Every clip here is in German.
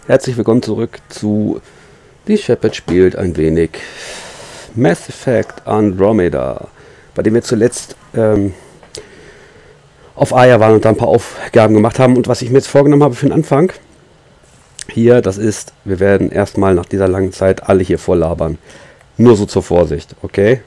Herzlich willkommen zurück zu Die Shepard spielt ein wenig Mass Effect Andromeda, bei dem wir zuletzt auf Aya waren und da ein paar Aufgaben gemacht haben. Und was ich mir jetzt vorgenommen habe für den Anfang, hier, das ist, wir werden erstmal nach dieser langen Zeit alle hier voll labern. Nur so zur Vorsicht, okay?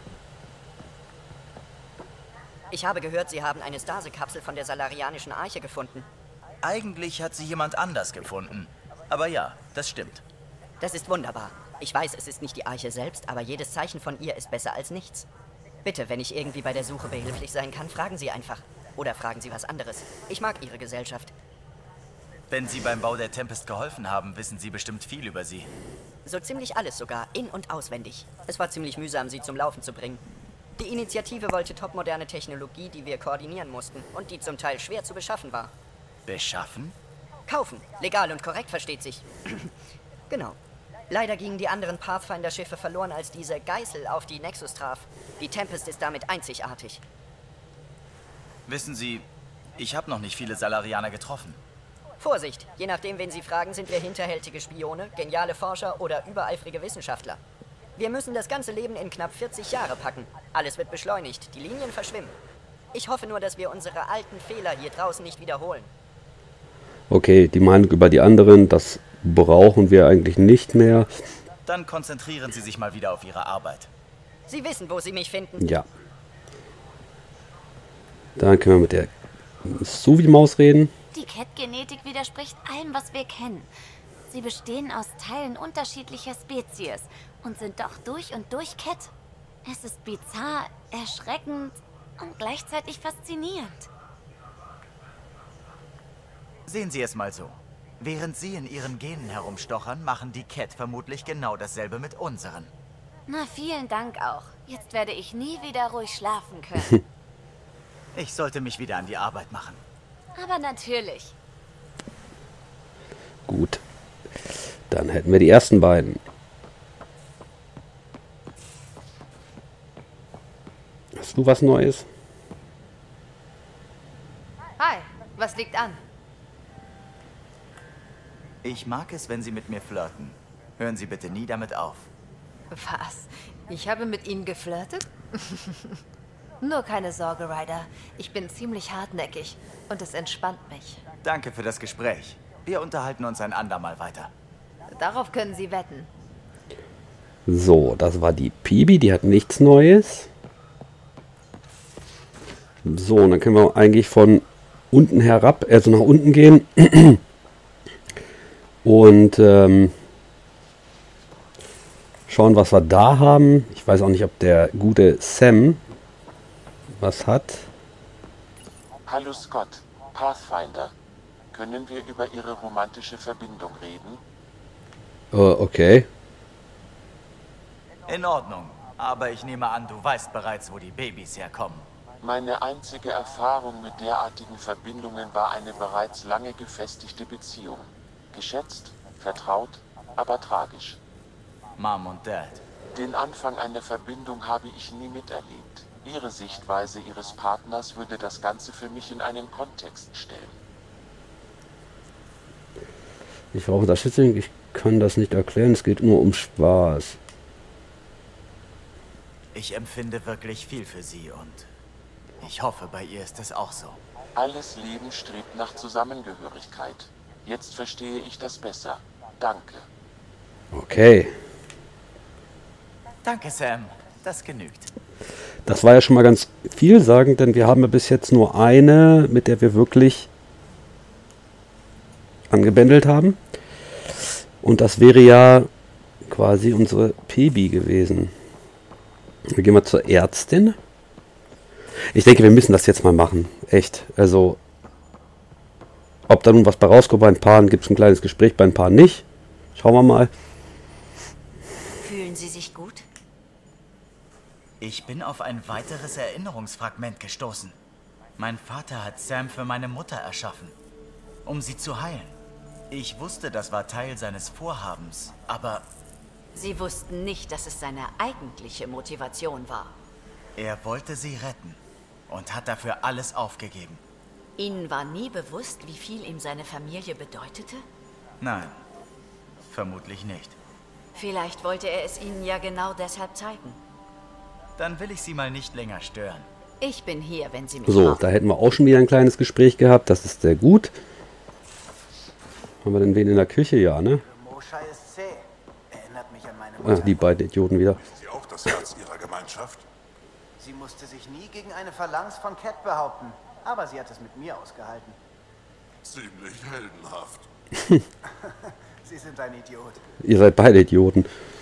Ich habe gehört, Sie haben eine Stase-Kapsel von der Salarianischen Arche gefunden. Eigentlich hat sie jemand anders gefunden. Aber ja, das stimmt. Das ist wunderbar. Ich weiß, es ist nicht die Arche selbst, aber jedes Zeichen von ihr ist besser als nichts. Bitte, wenn ich irgendwie bei der Suche behilflich sein kann, fragen Sie einfach. Oder fragen Sie was anderes. Ich mag Ihre Gesellschaft. Wenn Sie beim Bau der Tempest geholfen haben, wissen Sie bestimmt viel über sie. So ziemlich alles sogar, in- und auswendig. Es war ziemlich mühsam, sie zum Laufen zu bringen. Die Initiative wollte topmoderne Technologie, die wir koordinieren mussten und die zum Teil schwer zu beschaffen war. Beschaffen? Kaufen. Legal und korrekt, versteht sich. Genau. Leider gingen die anderen Pathfinder-Schiffe verloren, als diese Geißel auf die Nexus traf. Die Tempest ist damit einzigartig. Wissen Sie, ich habe noch nicht viele Salarianer getroffen. Vorsicht! Je nachdem, wen Sie fragen, sind wir hinterhältige Spione, geniale Forscher oder übereifrige Wissenschaftler. Wir müssen das ganze Leben in knapp 40 Jahre packen. Alles wird beschleunigt, die Linien verschwimmen. Ich hoffe nur, dass wir unsere alten Fehler hier draußen nicht wiederholen. Okay, die Meinung über die anderen, das brauchen wir eigentlich nicht mehr. Dann konzentrieren Sie sich mal wieder auf Ihre Arbeit. Sie wissen, wo Sie mich finden. Ja. Dann können wir mit der Suvi-Maus reden. Die Cat-Genetik widerspricht allem, was wir kennen. Sie bestehen aus Teilen unterschiedlicher Spezies und sind doch durch und durch Cat. Es ist bizarr, erschreckend und gleichzeitig faszinierend. Sehen Sie es mal so. Während Sie in Ihren Genen herumstochern, machen die Cat vermutlich genau dasselbe mit unseren. Na, vielen Dank auch. Jetzt werde ich nie wieder ruhig schlafen können. Ich sollte mich wieder an die Arbeit machen. Aber natürlich. Gut. Dann hätten wir die ersten beiden. Hast du was Neues? Hi, was liegt an? Ich mag es, wenn Sie mit mir flirten. Hören Sie bitte nie damit auf. Was? Ich habe mit Ihnen geflirtet? Nur keine Sorge, Ryder. Ich bin ziemlich hartnäckig und es entspannt mich. Danke für das Gespräch. Wir unterhalten uns ein andermal weiter. Darauf können Sie wetten. So, das war die Pibi, die hat nichts Neues. So, und dann können wir eigentlich von unten herab, also nach unten gehen. Und schauen, was wir da haben. Ich weiß auch nicht, ob der gute Sam was hat. Hallo Scott, Pathfinder. Können wir über Ihre romantische Verbindung reden? Okay. In Ordnung. Aber ich nehme an, du weißt bereits, wo die Babys herkommen. Meine einzige Erfahrung mit derartigen Verbindungen war eine bereits lange gefestigte Beziehung. Geschätzt, vertraut, aber tragisch. Mom und Dad. Den Anfang einer Verbindung habe ich nie miterlebt. Ihre Sichtweise Ihres Partners würde das Ganze für mich in einen Kontext stellen. Ich brauche Unterstützung, ich kann das nicht erklären, es geht nur um Spaß. Ich empfinde wirklich viel für sie und ich hoffe, bei ihr ist es auch so. Alles Leben strebt nach Zusammengehörigkeit. Jetzt verstehe ich das besser. Danke. Okay. Danke, Sam. Das genügt. Das war ja schon mal ganz vielsagend, denn wir haben ja bis jetzt nur eine, mit der wir wirklich angebändelt haben. Und das wäre ja quasi unsere Pibi gewesen. Wir gehen mal zur Ärztin. Ich denke, wir müssen das jetzt mal machen. Echt. Also, ob da nun was bei rauskommt, bei ein paar gibt es ein kleines Gespräch, bei ein paar nicht. Schauen wir mal. Fühlen Sie sich gut? Ich bin auf ein weiteres Erinnerungsfragment gestoßen. Mein Vater hat Sam für meine Mutter erschaffen, um sie zu heilen. Ich wusste, das war Teil seines Vorhabens, aber Sie wussten nicht, dass es seine eigentliche Motivation war. er wollte sie retten und hat dafür alles aufgegeben. Ihnen war nie bewusst, wie viel ihm seine Familie bedeutete? Nein, Vermutlich nicht. Vielleicht wollte er es Ihnen ja genau deshalb zeigen. Dann will ich Sie mal nicht länger stören. Ich bin hier, wenn Sie mich So, brauchen. da hätten wir auch schon wieder ein kleines Gespräch gehabt. Das ist sehr gut. Haben wir denn wen in der Küche? Ja, ne? Moscha ist zäh. Erinnert mich an meine Mutter. Ah, die beiden Idioten wieder. Ist sie auch das Herz ihrer Gemeinschaft? Sie musste sich nie gegen eine Phalanx von Cat behaupten. Aber sie hat es mit mir ausgehalten. Ziemlich heldenhaft. Sie sind ein Idiot. Ihr seid beide Idioten.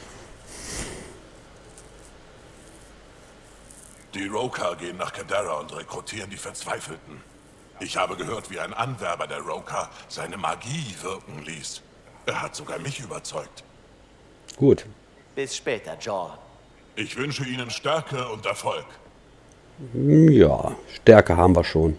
Die Roka gehen nach Kadara und rekrutieren die Verzweifelten. Ich habe gehört, wie ein Anwerber der Roka seine Magie wirken ließ. Er hat sogar mich überzeugt. Gut. Bis später, Joel. Ich wünsche Ihnen Stärke und Erfolg. Ja, Stärke haben wir schon.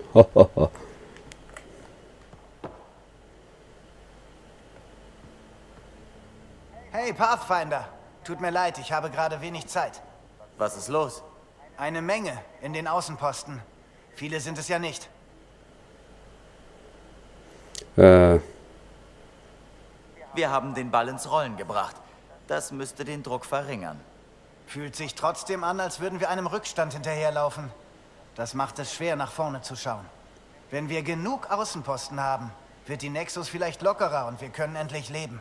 Hey, Pathfinder. Tut mir leid, ich habe gerade wenig Zeit. Was ist los? Eine Menge in den Außenposten. Viele sind es ja nicht. Wir haben den Ball ins Rollen gebracht. Das müsste den Druck verringern. Fühlt sich trotzdem an, als würden wir einem Rückstand hinterherlaufen. Das macht es schwer, nach vorne zu schauen. Wenn wir genug Außenposten haben, wird die Nexus vielleicht lockerer und wir können endlich leben.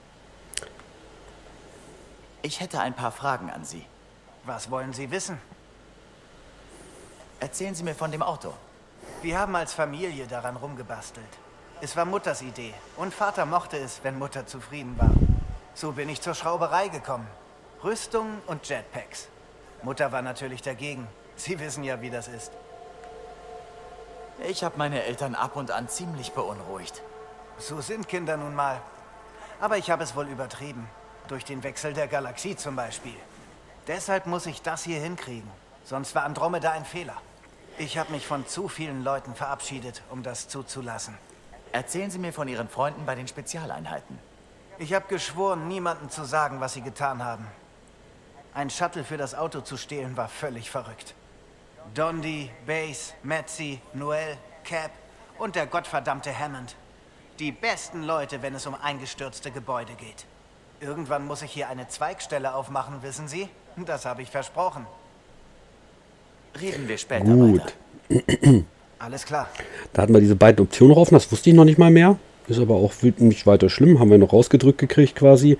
Ich hätte ein paar Fragen an Sie. Was wollen Sie wissen? Erzählen Sie mir von dem Auto. Wir haben als Familie daran rumgebastelt. Es war Mutters Idee und Vater mochte es, wenn Mutter zufrieden war. So bin ich zur Schrauberei gekommen. Rüstung und Jetpacks. Mutter war natürlich dagegen. Sie wissen ja, wie das ist. Ich habe meine Eltern ab und an ziemlich beunruhigt. So sind Kinder nun mal. Aber ich habe es wohl übertrieben. Durch den Wechsel der Galaxie zum Beispiel. Deshalb muss ich das hier hinkriegen. Sonst war Andromeda ein Fehler. Ich habe mich von zu vielen Leuten verabschiedet, um das zuzulassen. Erzählen Sie mir von Ihren Freunden bei den Spezialeinheiten. Ich habe geschworen, niemandem zu sagen, was sie getan haben. Ein Shuttle für das Auto zu stehlen, war völlig verrückt. Dondi, Base, Metzi, Noel, Cap und der gottverdammte Hammond. Die besten Leute, wenn es um eingestürzte Gebäude geht. Irgendwann muss ich hier eine Zweigstelle aufmachen, wissen Sie? Das habe ich versprochen. Reden wir später Gut. weiter. Alles klar. Da hatten wir diese beiden Optionen offen, das wusste ich noch nicht mal mehr. Ist aber auch nicht weiter schlimm, haben wir noch rausgedrückt gekriegt quasi.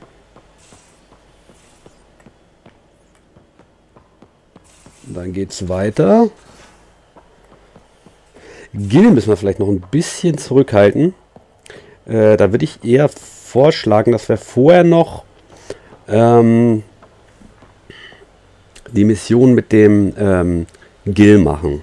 Dann geht's weiter. Gil müssen wir vielleicht noch ein bisschen zurückhalten. Da würde ich eher vorschlagen, dass wir vorher noch die Mission mit dem Gil machen.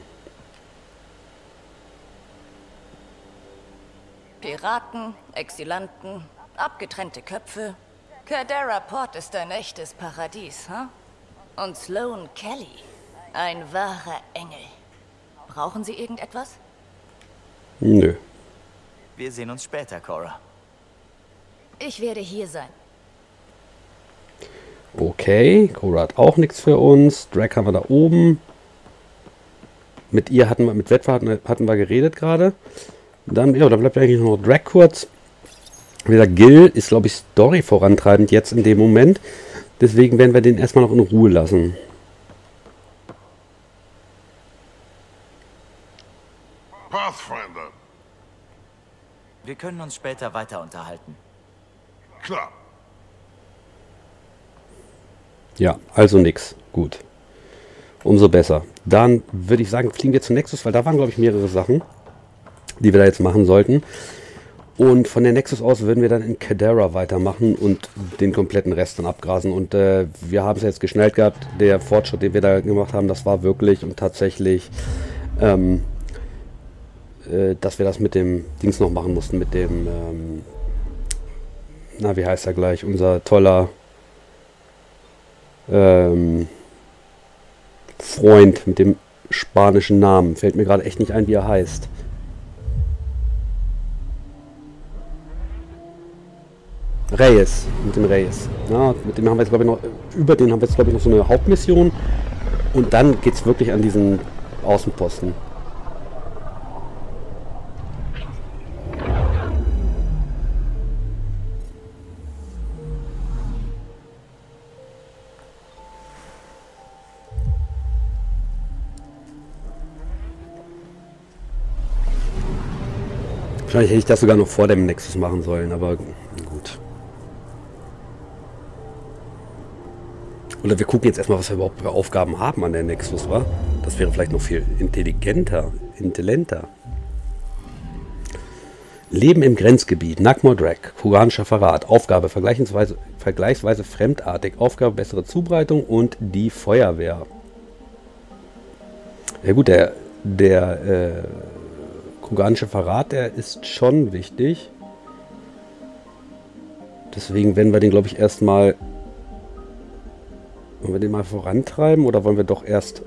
Piraten, Exilanten, abgetrennte Köpfe. Kadara Port ist ein echtes Paradies, hm? Und Sloane Kelly, ein wahrer Engel. Brauchen Sie irgendetwas? Nö. Wir sehen uns später, Cora. Ich werde hier sein. Okay, Cora hat auch nichts für uns. Drag haben wir da oben. Mit ihr hatten wir, mit Wetfer hatten wir geredet gerade. Dann, ja, da bleibt eigentlich noch Drag kurz. Wie gesagt, Gil ist, glaube ich, Story vorantreibend jetzt in dem Moment. Deswegen werden wir den erstmal noch in Ruhe lassen. Pathfinder. Wir können uns später weiter unterhalten. Klar. Ja, also nix. Gut. Umso besser. Dann würde ich sagen, fliegen wir zu Nexus, weil da waren, glaube ich, mehrere Sachen, die wir da jetzt machen sollten. Und von der Nexus aus würden wir dann in Kadara weitermachen und den kompletten Rest dann abgrasen. Und wir haben es jetzt geschnallt gehabt, der Fortschritt, den wir da gemacht haben, das war wirklich und tatsächlich, dass wir das mit dem Dings noch machen mussten, mit dem, na, wie heißt er gleich, unser toller Freund mit dem spanischen Namen. Fällt mir gerade echt nicht ein, wie er heißt. Reyes, mit dem Reyes. Ja, mit dem haben wir jetzt, glaube ich, noch, über den haben wir jetzt, glaube ich, noch so eine Hauptmission. Und dann geht es wirklich an diesen Außenposten. Wahrscheinlich hätte ich das sogar noch vor dem Nexus machen sollen, aber gut. Oder wir gucken jetzt erstmal, was wir überhaupt für Aufgaben haben an der Nexus, wa? Das wäre vielleicht noch viel intelligenter. Leben im Grenzgebiet, Nagmor-Drag, Kuranischer Verrat, Aufgabe vergleichsweise fremdartig, Aufgabe bessere Zubereitung und die Feuerwehr. Ja gut, der Kuranische Verrat, der ist schon wichtig. Deswegen werden wir den, glaube ich, erstmal... Wollen wir den mal vorantreiben oder wollen wir doch erst...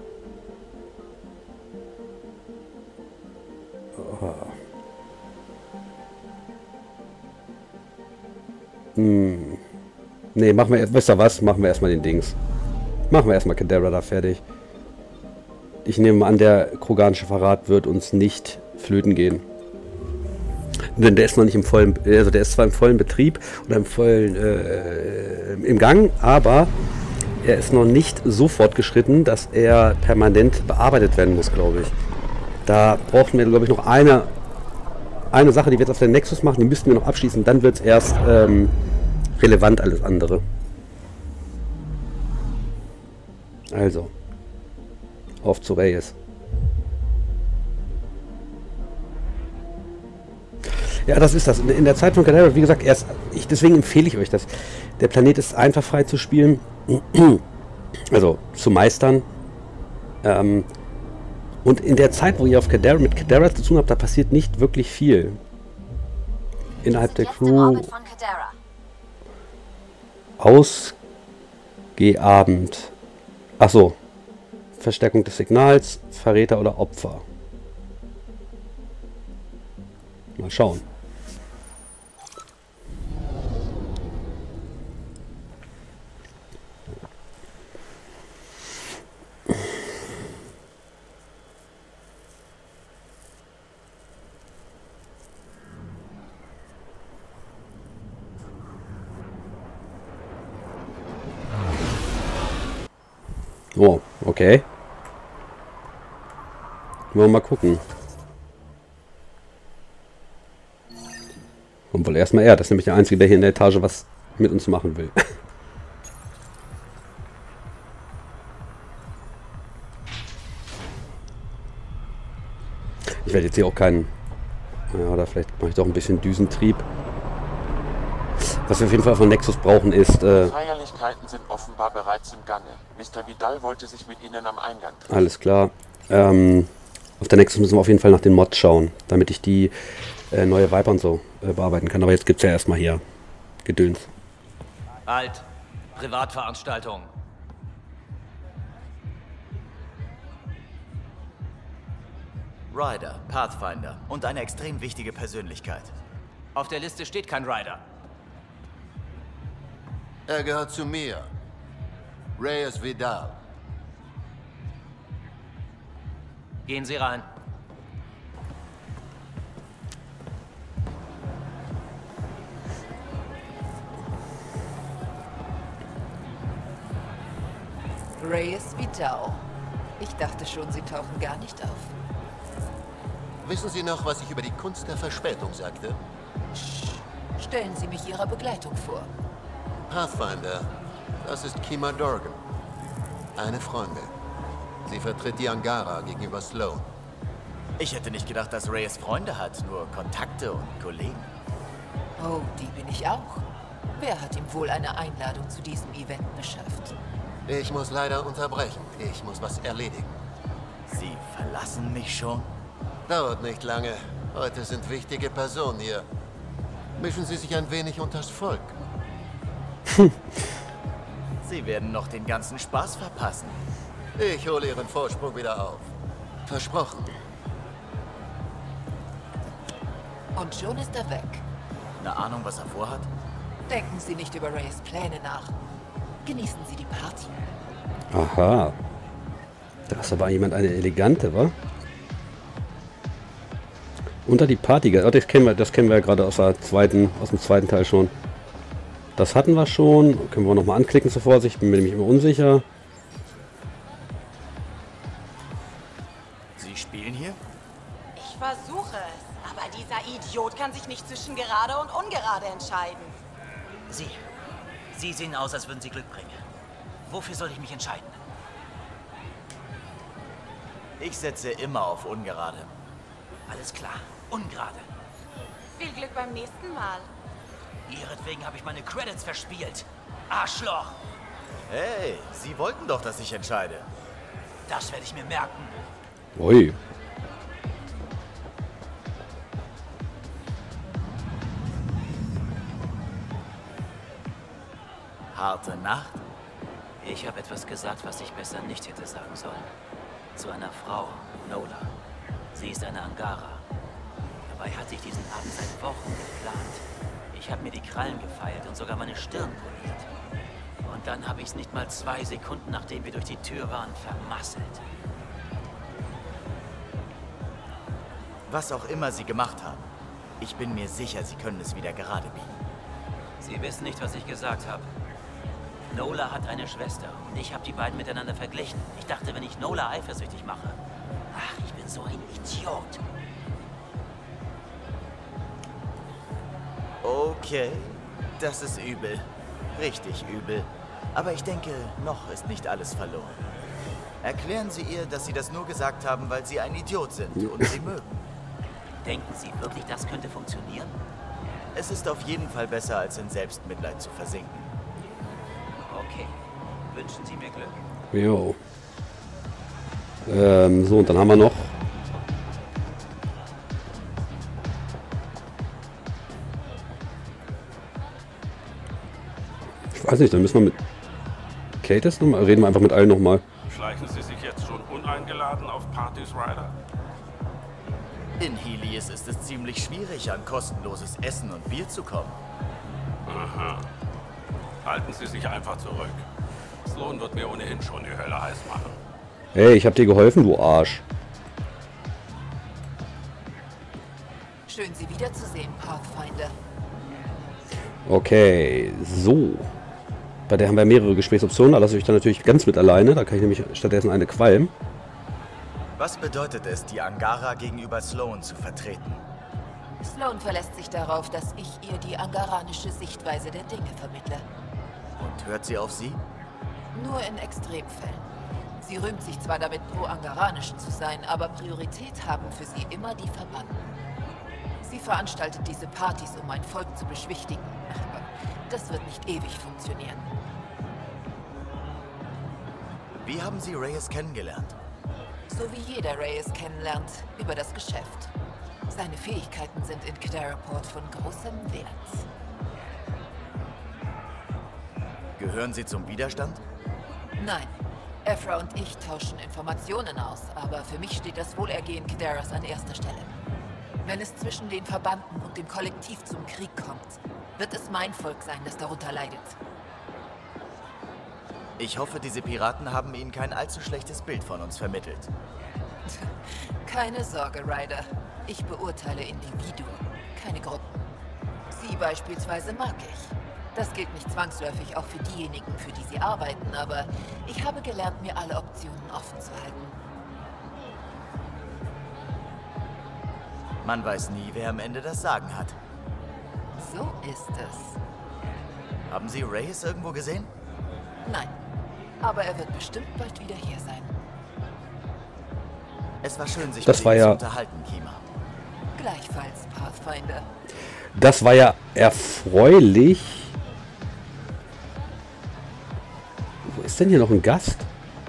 Ne, machen wir, wisst ihr was? Machen wir erstmal den Dings. Machen wir erstmal Cadera da fertig. Ich nehme an, der Kroganische Verrat wird uns nicht flöten gehen. Denn der ist noch nicht im vollen, also der ist zwar im vollen Betrieb oder im Gang, aber er ist noch nicht so fortgeschritten, dass er permanent bearbeitet werden muss, glaube ich. Da brauchen wir, glaube ich, noch eine Sache, die wir jetzt auf der Nexus machen, die müssten wir noch abschließen, dann wird es erst relevant, alles andere. Also, auf zu Reyes. Ja, das ist das. In der Zeit von Cadera, wie gesagt, deswegen empfehle ich euch das. Der Planet ist einfach frei zu spielen, also zu meistern. Und in der Zeit, wo ihr auf Cadera, mit Cadera zu tun habt, da passiert nicht wirklich viel. Innerhalb der Crew. Ausgehabend. Achso. Verstärkung des Signals, Verräter oder Opfer. Mal schauen. Oh, okay. Wollen wir mal gucken. Und wohl erstmal er, das ist nämlich der Einzige, der hier in der Etage was mit uns machen will. Ich werde jetzt hier auch keinen... Ja, oder vielleicht mache ich doch ein bisschen Düsentrieb. Was wir auf jeden Fall von Nexus brauchen ist... Feierlichkeiten sind offenbar bereits im Gange. Mr. Vidal wollte sich mit Ihnen am Eingang treffen. Alles klar. Auf der Nexus müssen wir auf jeden Fall nach den Mods schauen, damit ich die neue Viper und so bearbeiten kann. Aber jetzt gibt es ja erstmal hier Gedöns. Halt! Privatveranstaltung. Ryder, Pathfinder und eine extrem wichtige Persönlichkeit. Auf der Liste steht kein Ryder. Er gehört zu mir. Reyes Vidal. Gehen Sie rein. Reyes Vidal. Ich dachte schon, Sie tauchen gar nicht auf. Wissen Sie noch, was ich über die Kunst der Verspätung sagte? Stellen Sie mich Ihrer Begleitung vor. Pathfinder, das ist Kima Dorgan. Eine Freundin. Sie vertritt die Angara gegenüber Sloan. Ich hätte nicht gedacht, dass Reyes Freunde hat, nur Kontakte und Kollegen. Oh, die bin ich auch. Wer hat ihm wohl eine Einladung zu diesem Event beschafft? Ich muss leider unterbrechen. Ich muss was erledigen. Sie verlassen mich schon? Dauert nicht lange. Heute sind wichtige Personen hier. Mischen Sie sich ein wenig unters Volk. Sie werden noch den ganzen Spaß verpassen. Ich hole Ihren Vorsprung wieder auf. Versprochen. Und schon ist er weg. Eine Ahnung, was er vorhat? Denken Sie nicht über Reyes Pläne nach. Genießen Sie die Party. Aha. Da ist aber jemand eine elegante, wa? Unter die Party. Oh, das kennen wir ja gerade aus dem zweiten Teil schon. Das hatten wir schon. Können wir noch mal anklicken zur Vorsicht. Bin mir nämlich immer unsicher. Sie spielen hier? Ich versuche es, aber dieser Idiot kann sich nicht zwischen gerade und ungerade entscheiden. Sie sehen aus, als würden Sie Glück bringen. Wofür soll ich mich entscheiden? Ich setze immer auf ungerade. Alles klar, ungerade. Viel Glück beim nächsten Mal. Ihretwegen habe ich meine Credits verspielt. Arschloch! Hey, Sie wollten doch, dass ich entscheide. Das werde ich mir merken. Ui. Harte Nacht? Ich habe etwas gesagt, was ich besser nicht hätte sagen sollen. Zu einer Frau, Nola. Sie ist eine Angara. Dabei hatte ich diesen Abend seit Wochen geplant. Ich habe mir die Krallen gefeilt und sogar meine Stirn poliert. Und dann habe ich es nicht mal 2 Sekunden, nachdem wir durch die Tür waren, vermasselt. Was auch immer Sie gemacht haben, ich bin mir sicher, Sie können es wieder gerade biegen. Sie wissen nicht, was ich gesagt habe. Nola hat eine Schwester und ich habe die beiden miteinander verglichen. Ich dachte, wenn ich Nola eifersüchtig mache... Ach, ich bin so ein Idiot. Okay, das ist übel. Richtig übel. Aber ich denke, noch ist nicht alles verloren. Erklären Sie ihr, dass Sie das nur gesagt haben, weil Sie ein Idiot sind und Sie mögen. Denken Sie wirklich, das könnte funktionieren? Es ist auf jeden Fall besser, als in Selbstmitleid zu versinken. Okay. Wünschen Sie mir Glück. Jo. So, und dann haben wir noch... Ich weiß nicht, dann müssen wir mit... Kate ist nochmal? Reden wir einfach mit allen nochmal. Schleichen Sie sich jetzt schon uneingeladen auf Partys, Ryder? In Helios ist es ziemlich schwierig, an kostenloses Essen und Bier zu kommen. Aha. Halten Sie sich einfach zurück. Sloan wird mir ohnehin schon die Hölle heiß machen. Hey, ich hab dir geholfen, du Arsch. Schön, Sie wiederzusehen, Pathfinder. Okay, so. Bei der haben wir mehrere Gesprächsoptionen. Da lasse ich dann natürlich ganz mit alleine. Da kann ich nämlich stattdessen eine qualmen. Was bedeutet es, die Angara gegenüber Sloan zu vertreten? Sloan verlässt sich darauf, dass ich ihr die angaranische Sichtweise der Dinge vermittle. Und hört sie auf Sie? Nur in Extremfällen. Sie rühmt sich zwar damit, pro-angaranisch zu sein, aber Priorität haben für sie immer die Verbannten. Sie veranstaltet diese Partys, um mein Volk zu beschwichtigen. Aber das wird nicht ewig funktionieren. Wie haben Sie Reyes kennengelernt? So wie jeder Reyes kennenlernt, über das Geschäft. Seine Fähigkeiten sind in Kadaraport von großem Wert. Gehören Sie zum Widerstand? Nein. Ephra und ich tauschen Informationen aus, aber für mich steht das Wohlergehen Kadaras an erster Stelle. Wenn es zwischen den Verbanden und dem Kollektiv zum Krieg kommt, wird es mein Volk sein, das darunter leidet. Ich hoffe, diese Piraten haben Ihnen kein allzu schlechtes Bild von uns vermittelt. Keine Sorge, Ryder. Ich beurteile Individuen, keine Gruppen. Sie beispielsweise mag ich. Das gilt nicht zwangsläufig auch für diejenigen, für die sie arbeiten, aber ich habe gelernt, mir alle Optionen offen zu halten. Man weiß nie, wer am Ende das Sagen hat. So ist es. Haben Sie Reyes irgendwo gesehen? Nein, aber er wird bestimmt bald wieder hier sein. Es war schön, sich das mit Ihnen ja zu unterhalten, Kima. Gleichfalls, Pathfinder. Das war ja erfreulich. Wo ist denn hier noch ein Gast?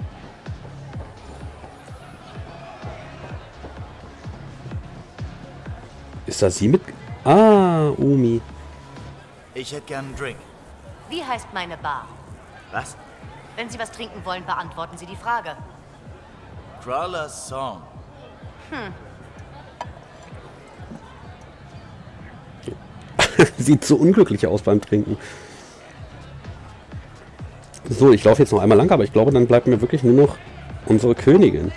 Ist das sie mit... Ah, Umi. Ich hätte gern einen Drink. Wie heißt meine Bar? Was? Wenn Sie was trinken wollen, beantworten Sie die Frage. Crawler's Song. Sieht so unglücklich aus beim Trinken. So, ich laufe jetzt noch einmal lang, aber ich glaube, dann bleibt mir wirklich nur noch unsere Königin.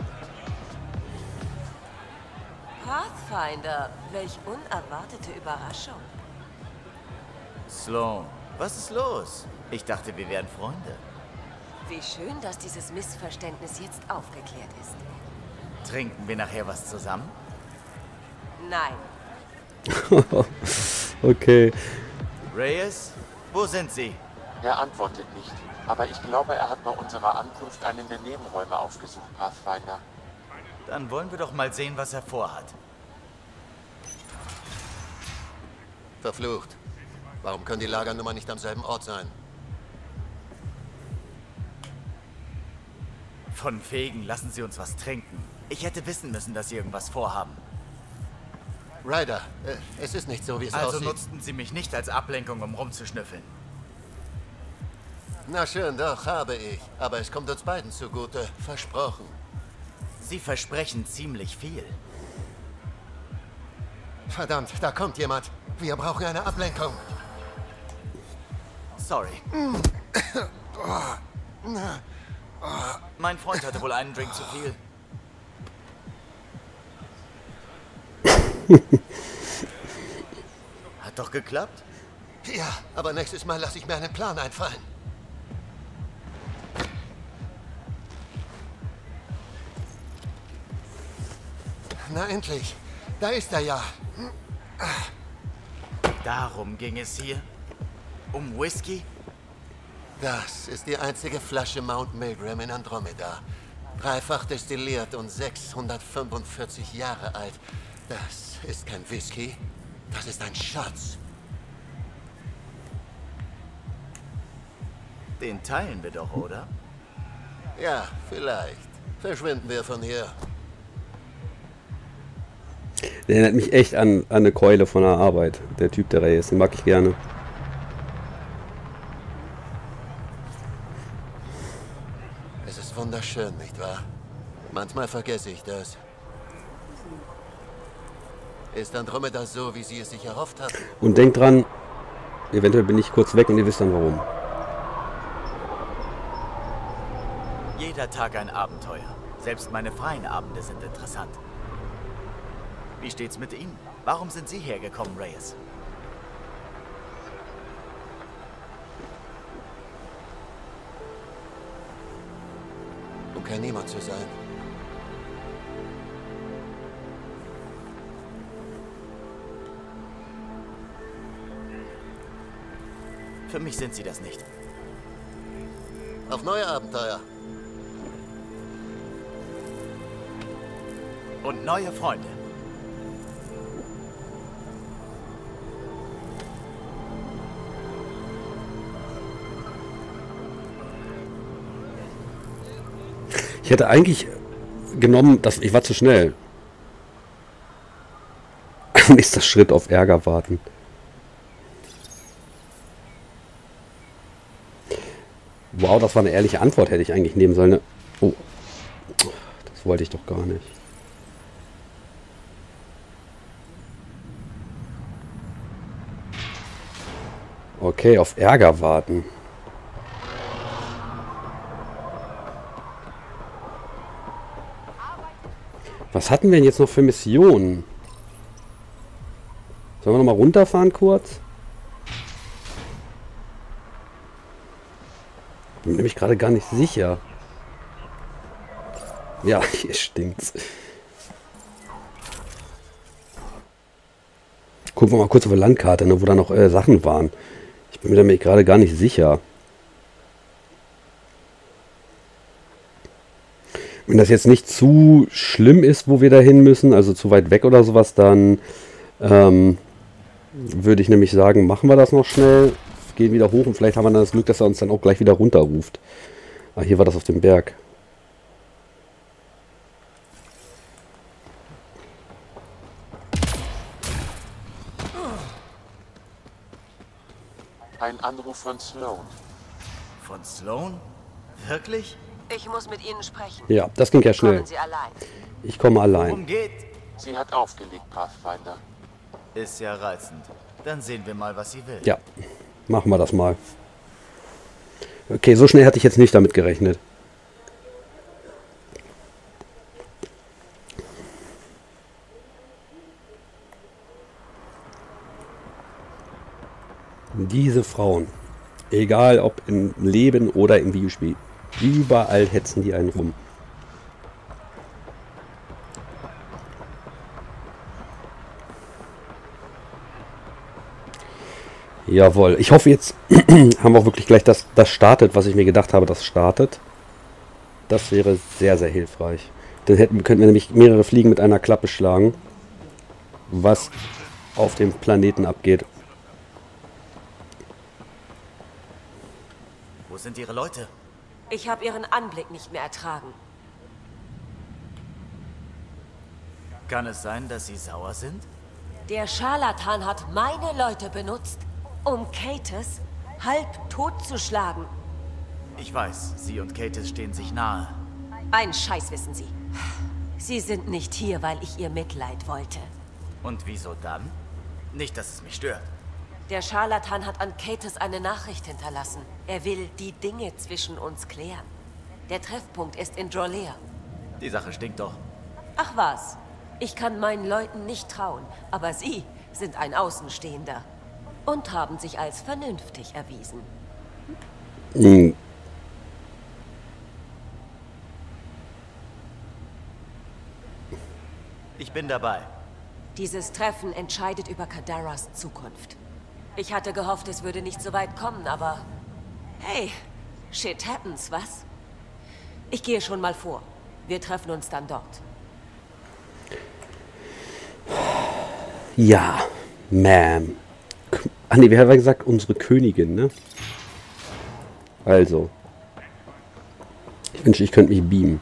Pathfinder, welch unerwartete Überraschung. Sloan, was ist los? Ich dachte, wir wären Freunde. Wie schön, dass dieses Missverständnis jetzt aufgeklärt ist. Trinken wir nachher was zusammen? Nein. Okay. Reyes, wo sind Sie? Er antwortet nicht, aber ich glaube, er hat bei unserer Ankunft einen der Nebenräume aufgesucht, Pathfinder. Dann wollen wir doch mal sehen, was er vorhat. Verflucht. Warum können die Lagernummer nicht am selben Ort sein? Von wegen, lassen Sie uns was trinken. Ich hätte wissen müssen, dass Sie irgendwas vorhaben. Ryder, es ist nicht so, wie es Also aussieht. nutzten Sie mich nicht als Ablenkung, um rumzuschnüffeln. Na schön, doch, habe ich. Aber es kommt uns beiden zugute. Versprochen. Sie versprechen ziemlich viel. Verdammt, da kommt jemand. Wir brauchen eine Ablenkung. Sorry. Mein Freund hatte wohl einen Drink zu viel. Hat doch geklappt? Ja, aber nächstes Mal lasse ich mir einen Plan einfallen. Na endlich. Da ist er ja. Darum ging es hier? Um Whisky? Das ist die einzige Flasche Mount Milgram in Andromeda. Dreifach destilliert und 645 Jahre alt. Das ist kein Whisky, das ist ein Schatz. Den teilen wir doch, oder? Ja, vielleicht. Verschwinden wir von hier. Der erinnert mich echt an eine Keule von der Arbeit. Der Typ, der Reyes, den mag ich gerne. Es ist wunderschön, nicht wahr? Manchmal vergesse ich das. Ist Andromeda so, wie Sie es sich erhofft hatten? Und denkt dran, eventuell bin ich kurz weg und ihr wisst dann warum. Jeder Tag ein Abenteuer. Selbst meine freien Abende sind interessant. Wie steht's mit Ihnen? Warum sind Sie hergekommen, Reyes? Um kein Niemand zu sein. Für mich sind Sie das nicht. Auf neue Abenteuer. Und neue Freunde. Ich hätte eigentlich genommen, dass ich war zu schnell. Nächster Schritt, auf Ärger warten. Wow, das war eine ehrliche Antwort, hätte ich eigentlich nehmen sollen. Oh, das wollte ich doch gar nicht. Okay, auf Ärger warten. Was hatten wir denn jetzt noch für Missionen? Sollen wir noch mal runterfahren kurz? Bin nämlich gerade gar nicht sicher. Ja, hier stinkt's. Gucken wir mal kurz auf die Landkarte, ne, wo da noch Sachen waren. Ich bin mir nämlich gerade gar nicht sicher. Wenn das jetzt nicht zu schlimm ist, wo wir da hin müssen, also zu weit weg oder sowas, dann würde ich nämlich sagen, machen wir das noch schnell, gehen wieder hoch und vielleicht haben wir dann das Glück, dass er uns dann auch gleich wieder runterruft. Ah, hier war das auf dem Berg. Ein Anruf von Sloan. Von Sloan? Wirklich? Ich muss mit Ihnen sprechen. Ja, das ging ja schnell. Kommen Sie allein. Ich komme allein. Worum geht? Sie hat aufgelegt, Pathfinder. Ist ja reizend. Dann sehen wir mal, was sie will. Ja, machen wir das mal. Okay, so schnell hatte ich jetzt nicht damit gerechnet. Diese Frauen, egal ob im Leben oder im Videospiel, überall hetzen die einen rum. Jawohl. Ich hoffe, jetzt haben wir auch wirklich gleich das startet, was ich mir gedacht habe, das startet. Das wäre sehr, sehr hilfreich. Dann könnten wir nämlich mehrere Fliegen mit einer Klappe schlagen, was auf dem Planeten abgeht. Wo sind Ihre Leute? Ich habe Ihren Anblick nicht mehr ertragen. Kann es sein, dass Sie sauer sind? Der Scharlatan hat meine Leute benutzt, um Kates halb tot zu schlagen. Ich weiß, Sie und Kates stehen sich nahe. Einen Scheiß wissen Sie. Sie sind nicht hier, weil ich Ihr Mitleid wollte. Und wieso dann? Nicht, dass es mich stört. Der Scharlatan hat an Kates eine Nachricht hinterlassen. Er will die Dinge zwischen uns klären. Der Treffpunkt ist in Drolea. Die Sache stinkt doch. Ach was, ich kann meinen Leuten nicht trauen, aber Sie sind ein Außenstehender und haben sich als vernünftig erwiesen. Ich bin dabei. Dieses Treffen entscheidet über Kadaras Zukunft. Ich hatte gehofft, es würde nicht so weit kommen, aber... Hey, shit happens, was? Ich gehe schon mal vor. Wir treffen uns dann dort. Ja, Ma'am. Ach nee, wer hat gesagt? Unsere Königin, ne? Also. Ich wünschte, ich könnte mich beamen.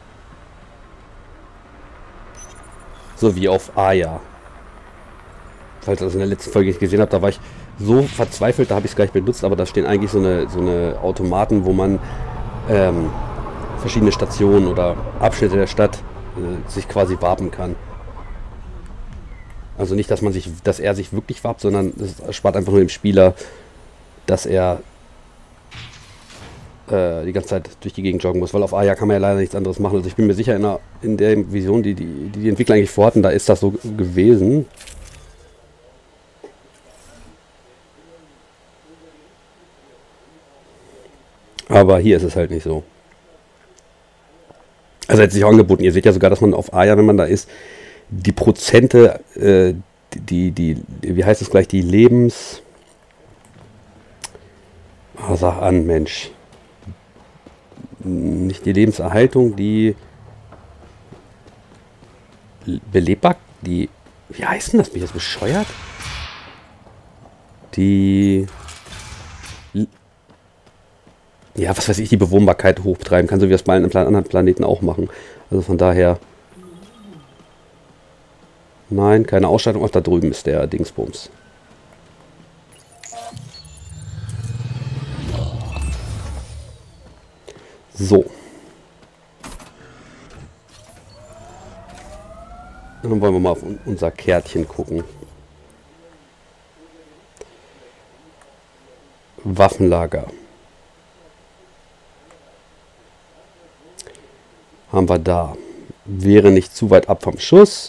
So wie auf Aya. Falls ihr das in der letzten Folge nicht gesehen habt, da war ich so verzweifelt, da habe ich es gleich benutzt, aber da stehen eigentlich so eine Automaten, wo man verschiedene Stationen oder Abschnitte der Stadt sich quasi warpen kann. Also nicht, dass er sich wirklich warpt, sondern es spart einfach nur dem Spieler, dass er die ganze Zeit durch die Gegend joggen muss, weil auf Aya kann man ja leider nichts anderes machen. Also ich bin mir sicher, in der Vision, die Entwickler eigentlich vorhatten, da ist das so gewesen. Aber hier ist es halt nicht so. Also hätte sich auch angeboten. Ihr seht ja sogar, dass man auf Aya, wenn man da ist, die Prozente, wie heißt es gleich, die Lebens... Oh, sag an, Mensch. Nicht die Lebenserhaltung, die Belebbar, die... Wie heißt denn das? Bin ich jetzt bescheuert? Die... Ja, was weiß ich, die Bewohnbarkeit hochtreiben kann, so wie das bei allen anderen Planeten auch machen. Also von daher... Nein, keine Ausstattung. Ach, da drüben ist der Dingsbums. So. Dann wollen wir mal auf unser Kärtchen gucken. Waffenlager. Haben wir da. Wäre nicht zu weit ab vom Schuss.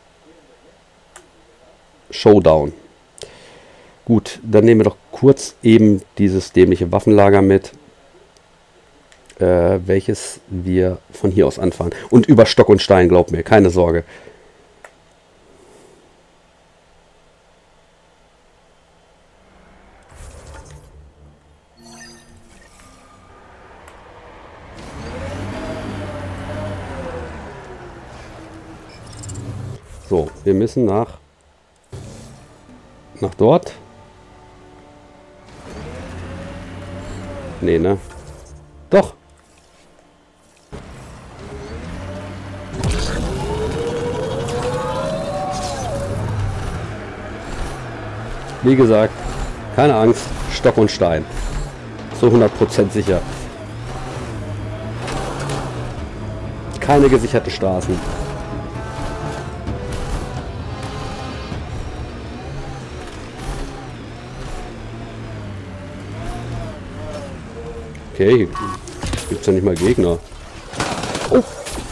Showdown. Gut, dann nehmen wir doch kurz eben dieses dämliche Waffenlager mit, welches wir von hier aus anfahren. Und über Stock und Stein, glaubt mir, keine Sorge. So, wir müssen nach dort. Nee, ne? Doch. Wie gesagt, keine Angst, Stock und Stein. So 100% sicher. Keine gesicherten Straßen. Okay, hier gibt es ja nicht mal Gegner. Oh.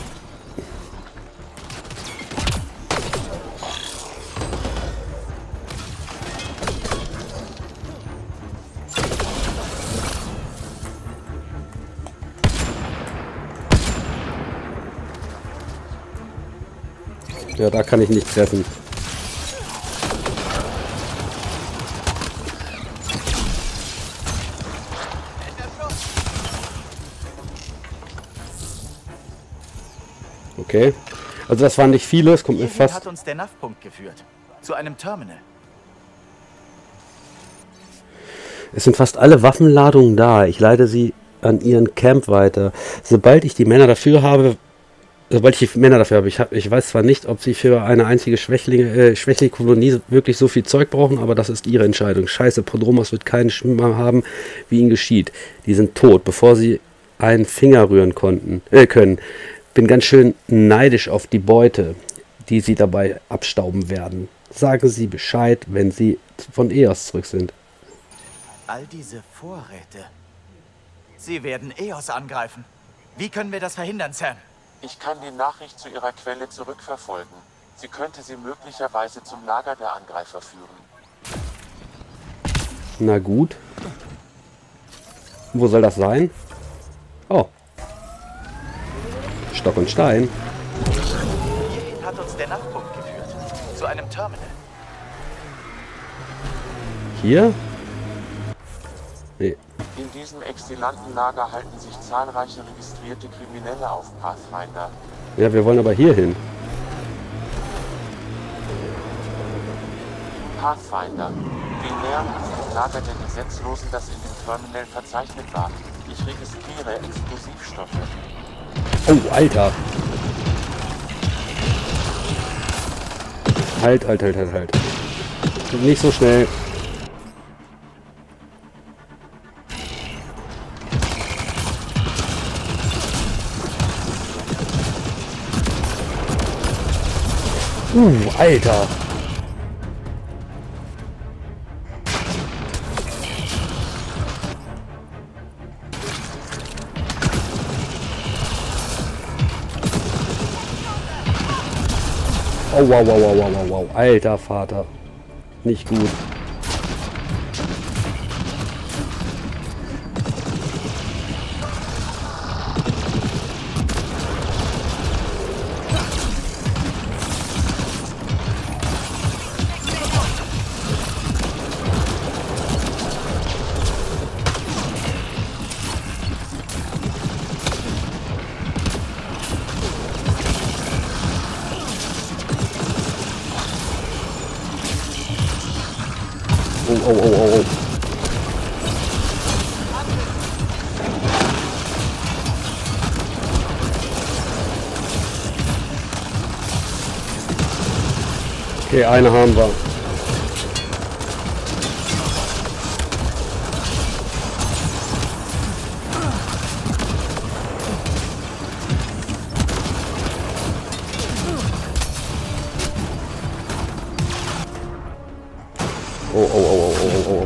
Ja, da kann ich nicht treffen. Okay. Also das waren nicht viele, es kommt mir Hierhin fast... hat uns der NAV-Punkt geführt. Zu einem Terminal. Es sind fast alle Waffenladungen da. Ich leite sie an ihren Camp weiter. Sobald ich die Männer dafür habe, ich weiß zwar nicht, ob sie für eine einzige schwächliche Kolonie wirklich so viel Zeug brauchen, aber das ist ihre Entscheidung. Scheiße, Prodromos wird keinen Schimmer haben, wie ihnen geschieht. Die sind tot, bevor sie einen Finger rühren können. Bin ganz schön neidisch auf die Beute, die sie dabei abstauben werden. Sagen Sie Bescheid, wenn Sie von EOS zurück sind. All diese Vorräte. Sie werden EOS angreifen. Wie können wir das verhindern, Sam? Ich kann die Nachricht zu ihrer Quelle zurückverfolgen. Sie könnte sie möglicherweise zum Lager der Angreifer führen. Na gut. Wo soll das sein? Oh. Stock und Stein. Hierhin hat uns der NAV-Punkt geführt. Zu einem Terminal. Hier? Nee. In diesem Exilantenlager halten sich zahlreiche registrierte Kriminelle auf, Pathfinder. Ja, wir wollen aber hier hin. Pathfinder. Wir nähern uns dem Lager der Gesetzlosen, das in dem Terminal verzeichnet war. Ich registriere Explosivstoffe. Oh, Alter. Halt. Nicht so schnell. Alter. Oh, wow. Alter Vater. Nicht gut. Oh. Okay, eine haben wir. Oh.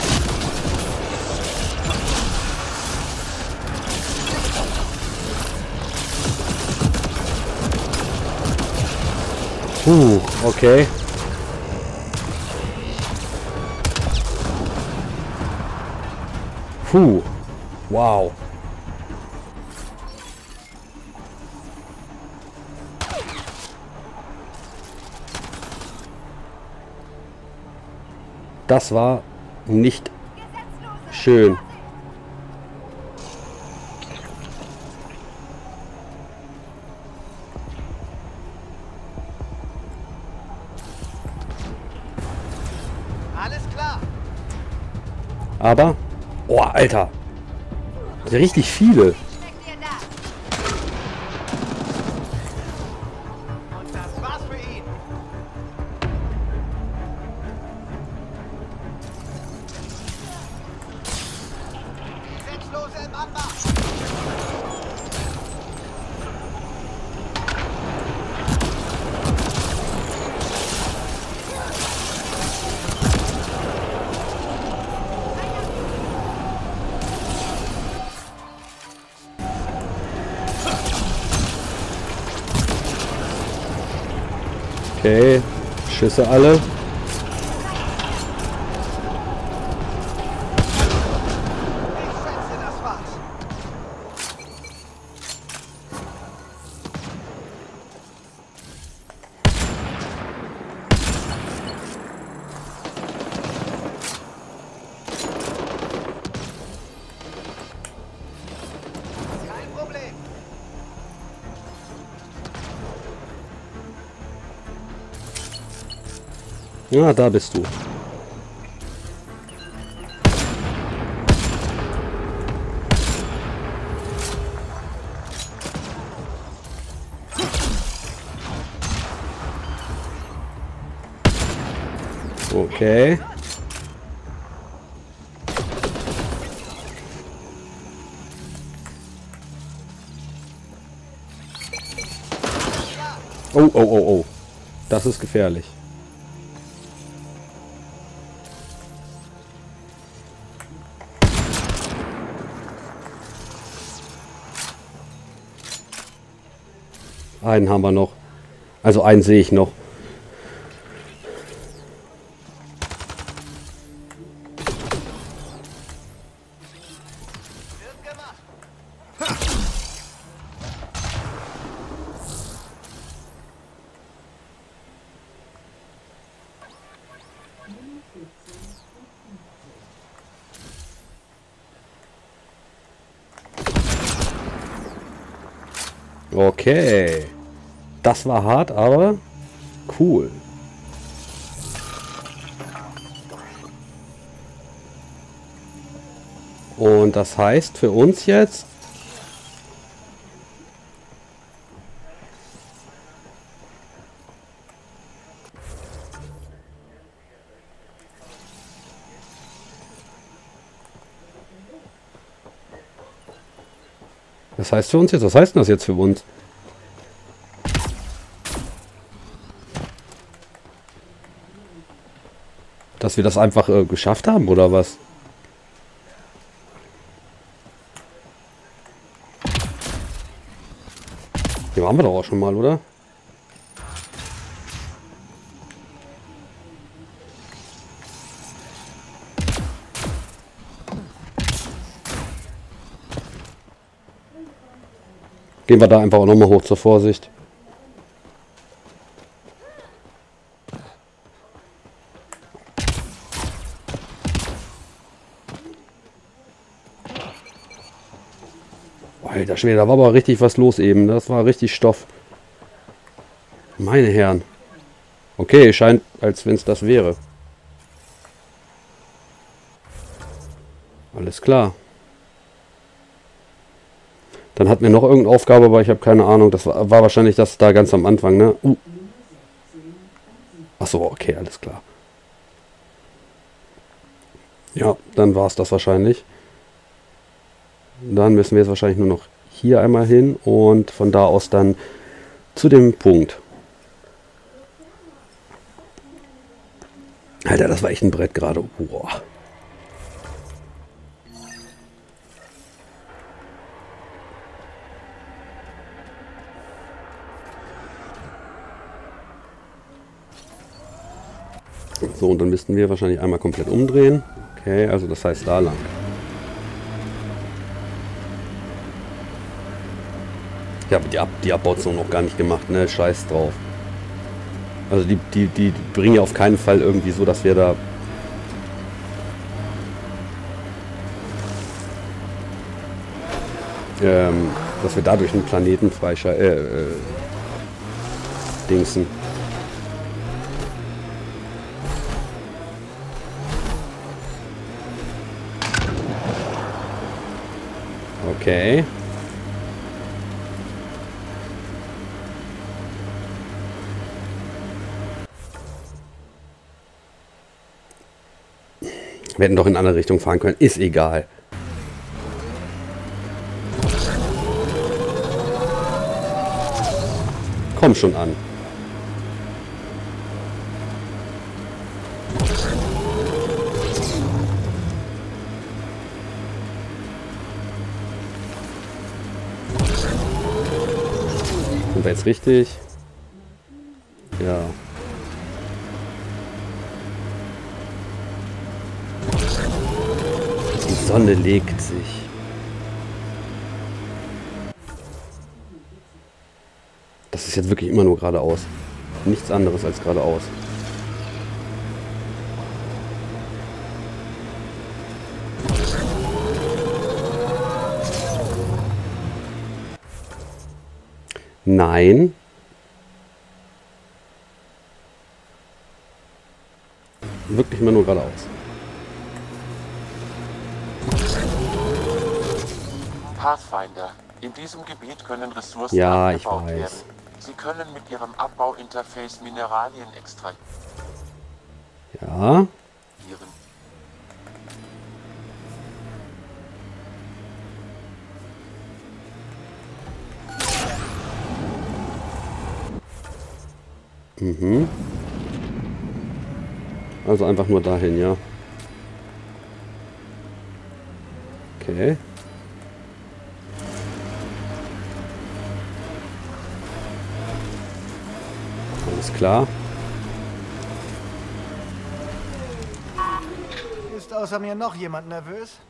Okay. Wow. Das war nicht schön. Alles klar. Aber, oh, Alter. Richtig viele. Okay, Schüsse alle. Ja, da bist du. Okay. Oh, oh, oh, oh. Das ist gefährlich. Einen haben wir noch. Also einen sehe ich noch. Okay. Das war hart, aber cool. Und das heißt für uns jetzt... Das heißt für uns jetzt? Was heißt denn das jetzt für uns? Dass wir das einfach geschafft haben, oder was? Hier waren wir doch auch schon mal, oder? Gehen wir da einfach auch nochmal hoch zur Vorsicht. Alter Schwede, da war aber richtig was los eben. Das war richtig Stoff. Meine Herren. Okay, scheint, als wenn es das wäre. Alles klar. Dann hatten wir noch irgendeine Aufgabe, aber ich habe keine Ahnung. Das war wahrscheinlich das da ganz am Anfang, ne? Achso, okay, alles klar. Ja, dann war es das wahrscheinlich. Dann müssen wir jetzt wahrscheinlich nur noch hier einmal hin und von da aus dann zu dem Punkt. Alter, das war echt ein Brett gerade. Boah. So, und dann müssten wir wahrscheinlich einmal komplett umdrehen. Okay, also das heißt da lang. Ja, aber die Abbautzone noch gar nicht gemacht, ne? Scheiß drauf. Also die bringen ja auf keinen Fall irgendwie so, dass wir da... dass wir dadurch einen Planeten dingsen. Okay. Wir hätten doch in eine andere Richtung fahren können. Ist egal. Komm schon an. Sind wir jetzt richtig? Ja. Die Sonne legt sich. Das ist jetzt wirklich immer nur geradeaus. Nichts anderes als geradeaus. Nein. ich immer nur geradeaus. Pathfinder. In diesem Gebiet können Ressourcen Ja, ich abgebaut weiß. werden. Sie können mit ihrem Abbauinterface Mineralien extrahieren. Ja. Mhm. Also einfach nur dahin, ja. Okay. Alles klar. Ist außer mir noch jemand nervös?